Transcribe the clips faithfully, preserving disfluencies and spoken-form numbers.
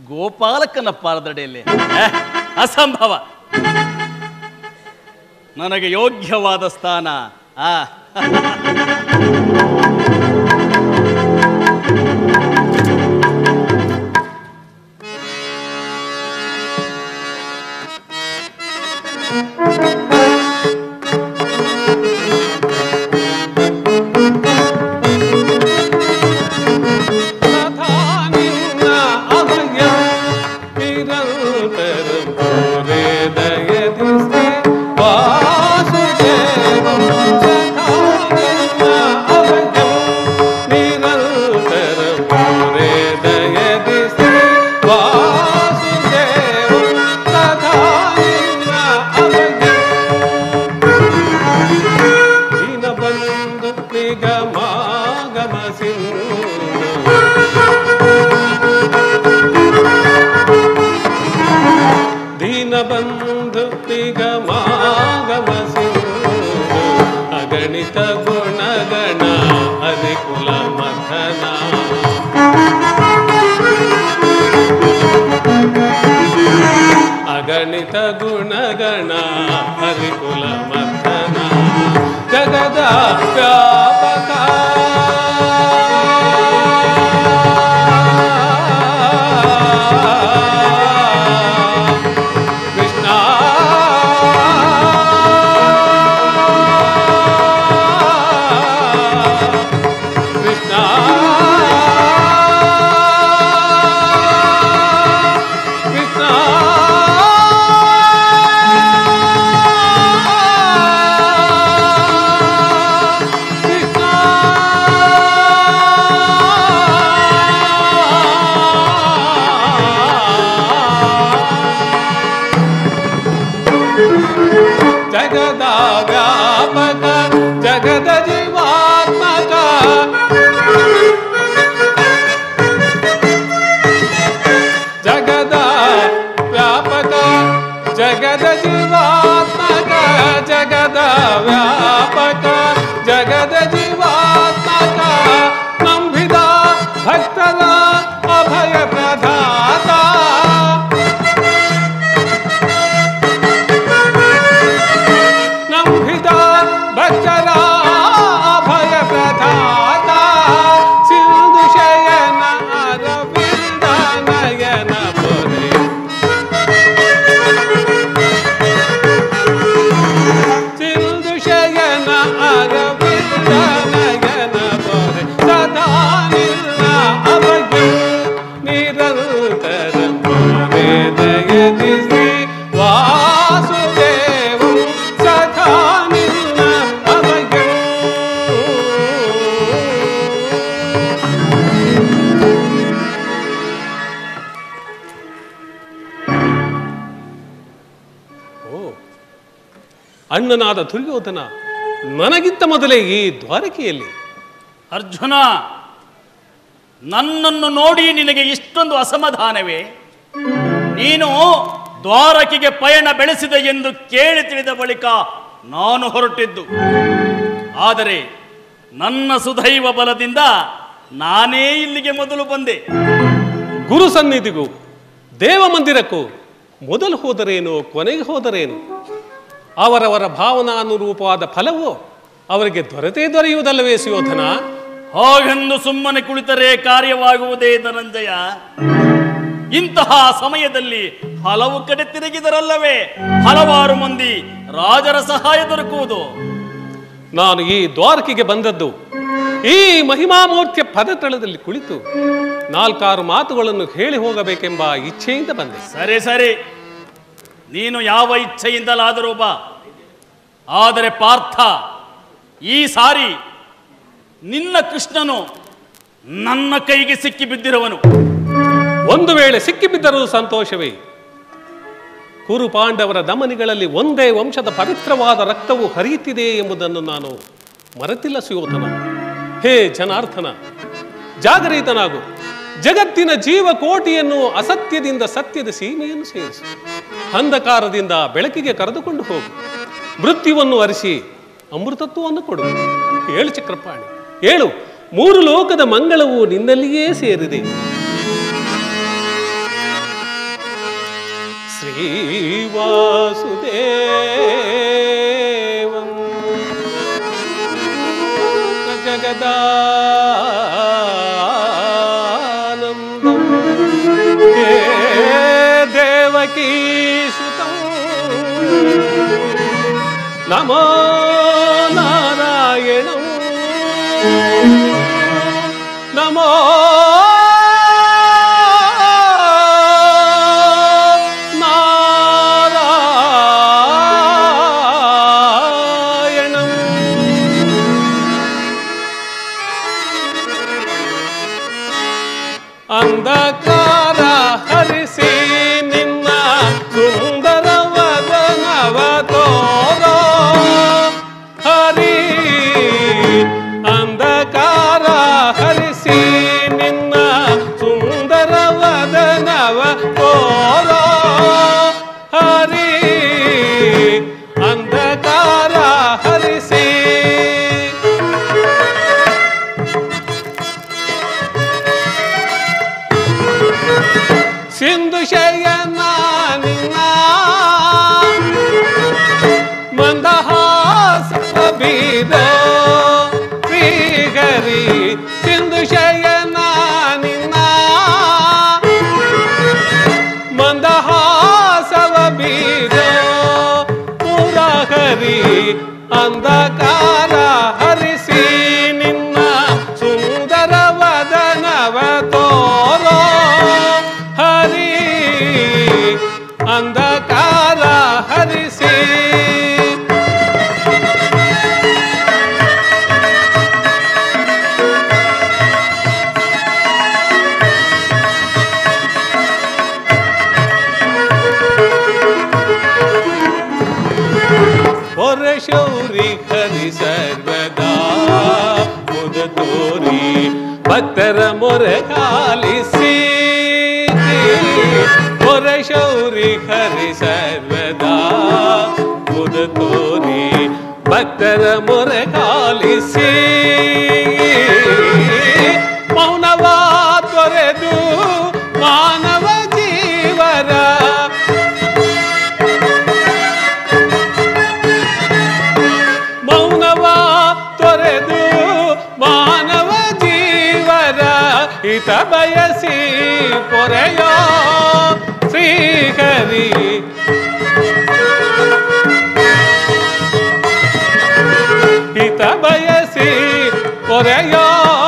ಗೋಪಾಲಕನ ಪಾದದಡಿಯಲ್ಲಿ ಅಸಂಭವ. ನನಗೆ ಯೋಗ್ಯವಾದ ಸ್ಥಾನ ಆ ಗಣಿತ ಗುಣಗಣ ಹರಿಕುಲ ಮಥನ ಜಗದ ವ್ಯಾಪಕ ಕೃಷ್ಣ ಕೃಷ್ಣ ಜಗದ ವ್ಯಾಪಕ ಜಗದ ಜೀವಾತ್ಮಕ ಜಗದ ವ್ಯಾಪಕ ಜಗದ ಜೀವಾತ್ಮಕ ಜಗದ ವ್ಯಾಪಕ ಜಗದ ಜೀವಾತ್ಮಕ ನಂಬಿದ ಭಕ್ತರ ಅಭಯ ಪ್ರದಾತ ಭಕ್ತರ ಅಭಯ ಪ್ರದಾತ ಸಿಂಧು ಶಯನ ಅರವಿಂದ ನಯನ ಪೊರೆ ಸಿಂಧು ಶಯನ ಅರವಿಂದ ನಯನ ಪೊರೆ ಸದಾ ನಿನ್ನ ಅಭಯ ನಿರಂತರ ವೇದಯತಿ ಶ್ರೀ ವಾಸುದೇವ ಸದಾ ಅಣ್ಣನಾದ ದುರ್ಯೋಧನ ನನಗಿಂತ ಮೊದಲೇ ಈ ದ್ವಾರಕೆಯಲ್ಲಿ. ಅರ್ಜುನ, ನನ್ನನ್ನು ನೋಡಿ ನಿನಗೆ ಇಷ್ಟೊಂದು ಅಸಮಾಧಾನವೇ? ನೀನು ದ್ವಾರಕೆಗೆ ಪಯಣ ಬೆಳೆಸಿದೆ ಎಂದು ಕೇಳಿ ತಿಳಿದ ಬಳಿಕ ನಾನು ಹೊರಟಿದ್ದು. ಆದರೆ ನನ್ನ ಸುದೈವ ಬಲದಿಂದ ನಾನೇ ಇಲ್ಲಿಗೆ ಮೊದಲು ಬಂದೆ. ಗುರು ಸನ್ನಿಧಿಗೂ ದೇವ ಮಂದಿರಕ್ಕೂ ಮೊದಲು ಹೋದರೇನು ಕೊನೆಗೆ ಹೋದರೇನು? ಅವರವರ ಭಾವನಾನುರೂಪವಾದ ಫಲವು ಅವರಿಗೆ ದೊರೆತೇ ದೊರೆಯುವುದಲ್ಲವೇ ಸುಯೋಧನ? ಹಾಗೆಂದು ಸುಮ್ಮನೆ ಕುಳಿತರೆ ಕಾರ್ಯವಾಗುವುದೇ ಧನಂಜಯ? ಇಂತಹ ಸಮಯದಲ್ಲಿ ಹಲವು ಕಡೆ ತಿರುಗಿದರಲ್ಲವೇ ಹಲವಾರು ಮಂದಿ ರಾಜರ ಸಹಾಯ ದೊರಕುವುದು. ನಾನು ಈ ದ್ವಾರಕೆಗೆ ಬಂದದ್ದು ಈ ಮಹಿಮಾಮೂರ್ತಿಯ ಪದತಳದಲ್ಲಿ ಕುಳಿತು ನಾಲ್ಕಾರು ಮಾತುಗಳನ್ನು ಹೇಳಿ ಹೋಗಬೇಕೆಂಬ ಇಚ್ಛೆಯಿಂದ ಬಂದೆ. ಸರಿ ಸರಿ, ನೀನು ಯಾವ ಇಚ್ಛೆಯಿಂದಲಾದರೂ ಬಾ. ಆದರೆ ಪಾರ್ಥ, ಈ ಸಾರಿ ನಿನ್ನ ಕೃಷ್ಣನು ನನ್ನ ಕೈಗೆ ಸಿಕ್ಕಿ ಬಿದ್ದಿರುವನು. ಒಂದು ವೇಳೆ ಸಿಕ್ಕಿಬಿದ್ದರೂ ಸಂತೋಷವೇ. ಕುರು ಪಾಂಡವರ ದಮನಿಗಳಲ್ಲಿ ಒಂದೇ ವಂಶದ ಪವಿತ್ರವಾದ ರಕ್ತವು ಹರಿಯುತ್ತಿದೆ ಎಂಬುದನ್ನು ನಾನು ಮರೆತಿಲ್ಲ ಸುಯೋಧನ. ಹೇ ಜನಾರ್ದನ, ಜಾಗರಿತನಾಗು. ಜಗತ್ತಿನ ಜೀವಕೋಟಿಯನ್ನು ಅಸತ್ಯದಿಂದ ಸತ್ಯದ ಸೀಮೆಯನ್ನು ಸೇರಿಸು. ಅಂಧಕಾರದಿಂದ ಬೆಳಕಿಗೆ ಕರೆದುಕೊಂಡು ಹೋಗು. ಮೃತ್ಯುವನ್ನು ಅರಿಸಿ ಅಮೃತತ್ವವನ್ನು ಕೊಡು. ಏಳು ಚಕ್ರಪಾಣಿ, ಏಳು. ಮೂರು ಲೋಕದ ಮಂಗಳವು ನಿನ್ನಲ್ಲಿಯೇ ಸೇರಿದೆ. ವಾಸುದೇವಂ ಜಗದಾನಂದಂ ಹೇ ದೇವಕೀ ಸುತಂ ನಮೋ ನಾರಾಯಣಂ ನಮೋ ನಾರಾಯಣಂ. ಅಂಧಕಾರ ಹರಿಸಿ ನಿನ್ನ ಸುಂದರ ವದನವ ತೋರೋ ಹರಿ. ಅಂಧಕಾರ ಹರಿಸಿ ನಿನ್ನ ಸುಂದರ ವದನವ ತೋರೋ ಹರಿ. ಅಂಧಕಾರ ಹರಿಸಿ ಸಿಂಧು ಶಯನ ನಿನ್ನ ಮಂದಹಾಸ ಬೀದೋ ಶ್ರೀಹರಿ. ಸಿಂಧು ಶಯನ ನಿನ್ನ ಮಂದಹಾಸವ ಬೀದೋ ಪುರಹರಿ. ಅಂಧಕಾರ ಹರಿಸಿ ನಿನ್ನ ಸುಂದರ ವದನವ ತೋರೋ ಹರಿ. ಅಂಧಕಾರ ಹರಿಸಿ ಪೊರಶೌರಿ ಹರಿ ಸರ್ವದಾ ಮುದ ತೋರಿ ಭಕ್ತರ ಮೊರೆ ಆಲಿಸಿ. ಪೊರಶೌರಿ ಹರಿ ಸರ್ವದಾ ಮುದ ತೋರಿ ಭಕ್ತರ ಮೊರೆ ಆಲಿಸಿ. ಮೌನವ ತೊರೆದು ಮಾನವ ಜೀವರ ಮೌನವ ತೊರೆದು ಮಾನವ ಜೀವರ ಹಿತ ಬಯಸಿ ಪೊರೆಯೋ ಶ್ರೀಹರಿ. ಹಿತ ಬಯಸಿ ಪೊರೆಯೋ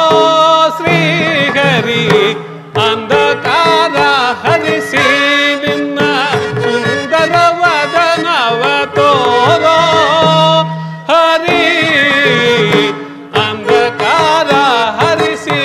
ಶ್ರೀಹರಿ. ಅಂಧಕಾರ ಹರಿಸಿ ನಿನ್ನ ಸುಂದರ ವದನವ ತೋರೋ ಹರಿ. ಅಂಧಕಾರ ಹರಿಸಿ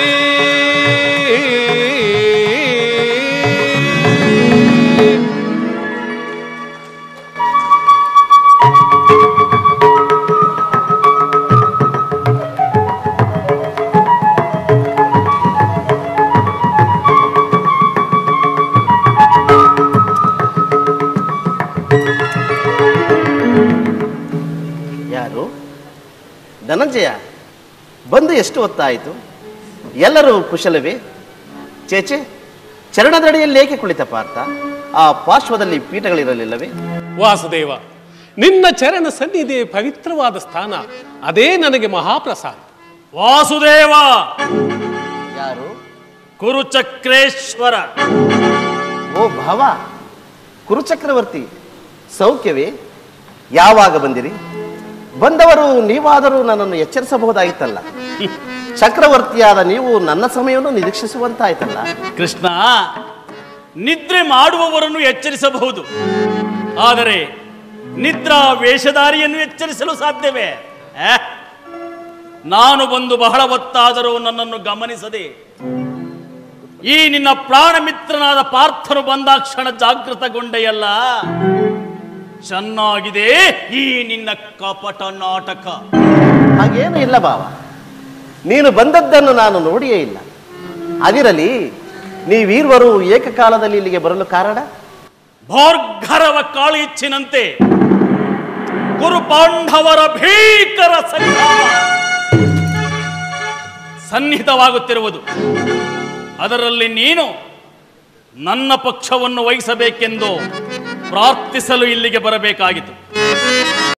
ಯಾರು? ಧನಂಜಯ ಬಂದು ಎಷ್ಟು ಹೊತ್ತಾಯಿತು? ಎಲ್ಲರೂ ಕುಶಲವೇ? ಚೇಚೆ, ಚರಣದಡಿಯಲ್ಲಿ ಏಕೆ ಕುಳಿತ ಪಾರ್ಥ? ಆ ಪಾರ್ಶ್ವದಲ್ಲಿ ಪೀಠಗಳಿರಲಿಲ್ಲವೇ? ವಾಸುದೇವ, ನಿನ್ನ ಚರಣ ಸನ್ನಿಧಿ ಪವಿತ್ರವಾದ ಸ್ಥಾನ, ಅದೇ ನನಗೆ ಮಹಾಪ್ರಸಾದ. ವಾಸುದೇವ ಯಾರು? ಕುರುಚಕ್ರೇಶ್ವರ. ಓ ಭಾವ, ಕುರುಚಕ್ರವರ್ತಿ, ಸೌಖ್ಯವೇ? ಯಾವಾಗ ಬಂದಿರಿ? ಬಂದವರು ನೀವಾದರೂ ನನ್ನನ್ನು ಎಚ್ಚರಿಸಬಹುದಾಗಿತ್ತಲ್ಲ. ಚಕ್ರವರ್ತಿಯಾದ ನೀವು ನನ್ನ ಸಮಯವನ್ನು ನಿರೀಕ್ಷಿಸುವಂತಾಯ್ತಲ್ಲ. ಕೃಷ್ಣ, ನಿದ್ರೆ ಮಾಡುವವರನ್ನು ಎಚ್ಚರಿಸಬಹುದು, ಆದರೆ ನಿದ್ರಾ ವೇಷಧಾರಿಯನ್ನು ಎಚ್ಚರಿಸಲು ಸಾಧ್ಯವೇ? ನಾನು ಬಂದು ಬಹಳ ಹೊತ್ತಾದರೂ ನನ್ನನ್ನು ಗಮನಿಸದೆ ಈ ನಿನ್ನ ಪ್ರಾಣ ಮಿತ್ರನಾದ ಪಾರ್ಥನು ಬಂದಾಕ್ಷಣ ಜಾಗೃತಗೊಂಡೆಯಲ್ಲ. ಚೆನ್ನಾಗಿದೆ ಈ ನಿನ್ನ ಕಪಟ ನಾಟಕ. ಹಾಗೇನು ಇಲ್ಲ ಬಾವ, ನೀನು ಬಂದದ್ದನ್ನು ನಾನು ನೋಡಿಯೇ ಇಲ್ಲ. ಅದಿರಲಿ, ನೀವೀರ್ವರು ಏಕಕಾಲದಲ್ಲಿ ಇಲ್ಲಿಗೆ ಬರಲು ಕಾರಣ? ಭಾರ್ಗರವ ಕಾಳಿಚ್ಚಿನಂತೆ ಕುರು ಪಾಂಡವರ ಭೀಕರ ಸಂಗ್ರಾಮ ಸನ್ನಿಹಿತವಾಗುತ್ತಿರುವುದು. ಅದರಲ್ಲಿ ನೀನು ನನ್ನ ಪಕ್ಷವನ್ನು ವಹಿಸಬೇಕೆಂದು ಪ್ರಾರ್ಥಿಸಲು ಇಲ್ಲಿಗೆ ಬರಬೇಕಾಗಿತ್ತು.